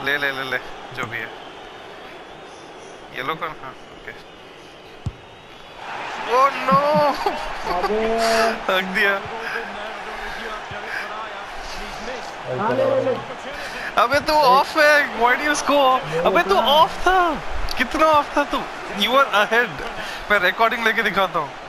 ले ले ले ले जो भी है येलो का हाँ ओके ओह नो हक दिया अबे तू ऑफ है व्हाई डू यू स्कोर अबे तू ऑफ था कितना ऑफ था तू यू आर अहेड मैं रिकॉर्डिंग लेके दिखाता हूँ